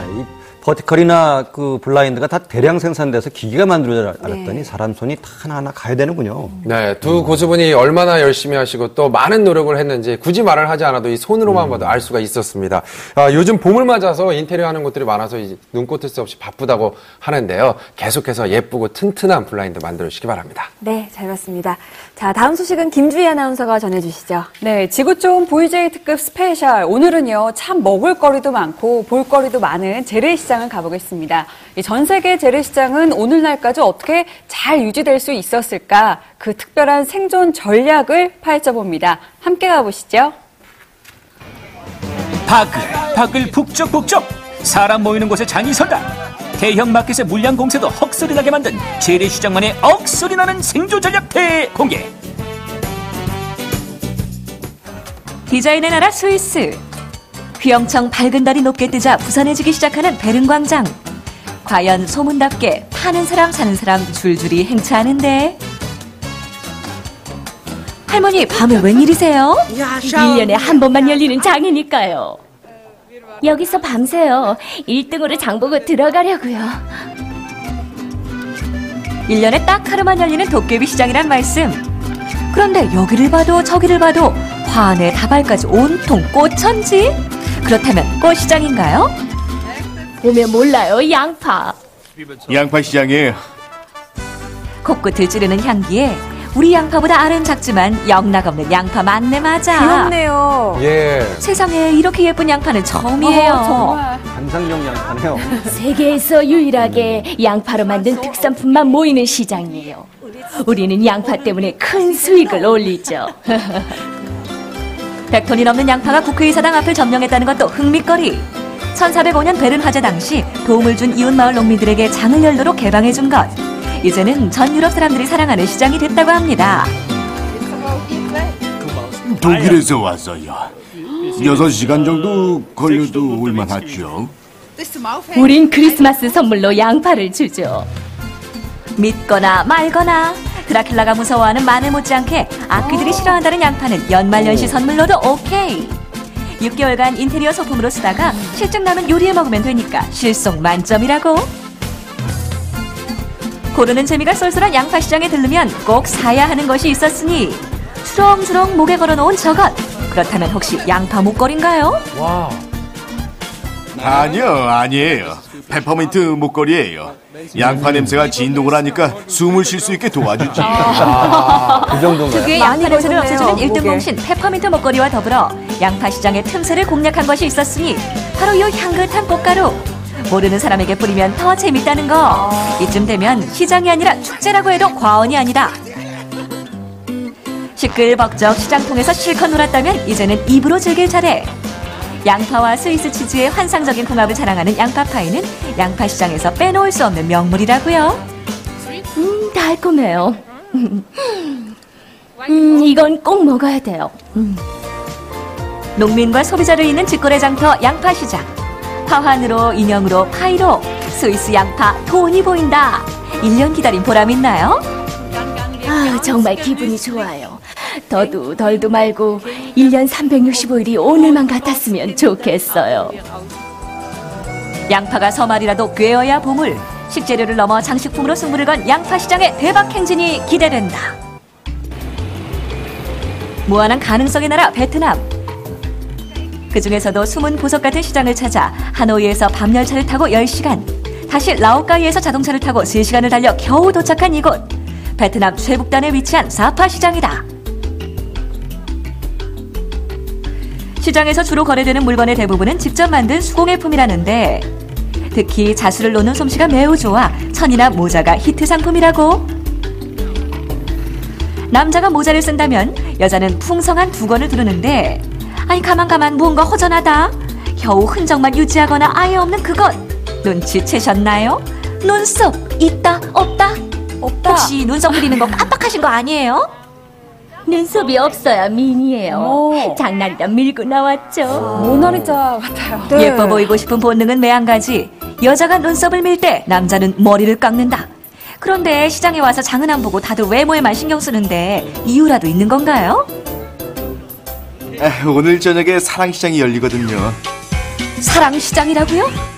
이 버티컬이나 그 블라인드가 다 대량 생산돼서 기계가 만들어져 알았더니 사람 손이 다 하나하나 가야 되는군요. 네, 두 고수분이 얼마나 열심히 하시고 또 많은 노력을 했는지 굳이 말을 하지 않아도 이 손으로만 봐도 알 수가 있었습니다. 요즘 봄을 맞아서 인테리어 하는 곳들이 많아서 이제 눈꽃을 새 없이 바쁘다고 하는데요. 계속해서 예쁘고 튼튼한 블라인드 만들어주시기 바랍니다. 네, 잘 봤습니다. 자, 다음 소식은 김주희 아나운서가 전해주시죠. 네, 지구 좋은 VJ 특급 스페셜. 오늘은요, 참 먹을거리도 많고 볼거리도 많은 재래시장을 가보겠습니다. 전 세계 재래시장은 오늘날까지 어떻게 잘 유지될 수 있었을까? 그 특별한 생존 전략을 파헤쳐봅니다. 함께 가보시죠. 바글 북적북적 사람 모이는 곳에 장이 선다. 대형 마켓의 물량 공세도 헉소리 나게 만든 재래시장만의 억소리 나는 생존 전략 대공개. 디자인의 나라 스위스. 휘영청 밝은 달이 높게 뜨자 부산해지기 시작하는 베른광장. 과연 소문답게 파는 사람 사는 사람 줄줄이 행차하는데. 할머니, 밤에 웬일이세요? 1년에 한 번만 열리는 장이니까요. 여기서 밤새요. 1등으로 장보고 들어가려고요. 1년에 딱 하루만 열리는 도깨비 시장이란 말씀. 그런데 여기를 봐도 저기를 봐도 화환에 다발까지 온통 꽃천지? 그렇다면 꽃시장인가요? 보면 몰라요, 양파. 양파 시장이에요. 코끝을 찌르는 향기에 우리 양파보다 알은 작지만 영락없는 양파 맞네 맞아. 귀엽네요. 예. 세상에 이렇게 예쁜 양파는 처음이에요. 정말. 환상적 양파네요. 세계에서 유일하게 양파로 만든 특산품만 모이는 시장이에요. 우리는 양파 때문에 큰 수익을 올리죠. 100톤이 넘는 양파가 국회의사당 앞을 점령했다는 것도 흥미거리. 1405년 베른 화재 당시 도움을 준 이웃마을 농민들에게 장을 열도록 개방해준 것. 이제는 전 유럽 사람들이 사랑하는 시장이 됐다고 합니다. 독일에서 왔어요. 6시간 정도 걸려도 올만하죠. 우린 크리스마스 선물로 양파를 주죠. 믿거나 말거나 드라큘라가 무서워하는 마늘 못지않게 악귀들이 싫어한다는 양파는 연말연시 선물로도 오케이. 6개월간 인테리어 소품으로 쓰다가 실증 나면 요리해 먹으면 되니까 실속 만점이라고. 고르는 재미가 쏠쏠한 양파 시장에 들르면 꼭 사야 하는 것이 있었으니 주렁주렁 목에 걸어놓은 저것. 그렇다면 혹시 양파 목걸이인가요? 와. 아니에요. 페퍼민트 목걸이에요. 양파 냄새가 진동을 하니까 숨을 쉴 수 있게 도와주지. 그 정도인가요? 특유의 양파 냄새를 없애주는 1등 공신 페퍼민트 목걸이와 더불어 양파 시장의 틈새를 공략한 것이 있었으니 바로 이 향긋한 꽃가루. 모르는 사람에게 뿌리면 더 재밌다는 거. 이쯤 되면 시장이 아니라 축제라고 해도 과언이 아니다. 시끌벅적 시장통에서 실컷 놀았다면 이제는 입으로 즐길 차례. 양파와 스위스 치즈의 환상적인 궁합을 자랑하는 양파파이는 양파시장에서 빼놓을 수 없는 명물이라고요. 달콤해요. 이건 꼭 먹어야 돼요. 농민과 소비자를 잇는 직거래 장터 양파시장. 화환으로, 인형으로, 파이로 스위스 양파 돈이 보인다. 1년 기다린 보람 있나요? 정말 기분이 좋아요. 더도 덜도 말고 1년 365일이 오늘만 같았으면 좋겠어요. 양파가 서말이라도 꿰어야 보물. 식재료를 넘어 장식품으로 승부를 건 양파시장의 대박 행진이 기대된다. 무한한 가능성의 나라 베트남. 그중에서도 숨은 보석 같은 시장을 찾아 하노이에서 밤열차를 타고 10시간, 다시 라오카이에서 자동차를 타고 3시간을 달려 겨우 도착한 이곳. 베트남 최북단에 위치한 사파 시장이다. 시장에서 주로 거래되는 물건의 대부분은 직접 만든 수공예품이라는데 특히 자수를 놓는 솜씨가 매우 좋아 천이나 모자가 히트 상품이라고. 남자가 모자를 쓴다면 여자는 풍성한 두건을 두르는데 아니 가만 무언가 허전하다. 겨우 흔적만 유지하거나 아예 없는 그것. 눈치채셨나요? 눈썹 있다 없다? 혹시 눈썹 그리는 거 깜빡하신 거 아니에요? 눈썹이 없어야 미니예요. 장난이다 밀고 나왔죠. 모나리자 같아요. 네. 예뻐 보이고 싶은 본능은 매한가지. 여자가 눈썹을 밀 때 남자는 머리를 깎는다. 그런데 시장에 와서 장은 안 보고 다들 외모에만 신경 쓰는데 이유라도 있는 건가요? 오늘 저녁에 사랑시장이 열리거든요. 사랑시장이라고요?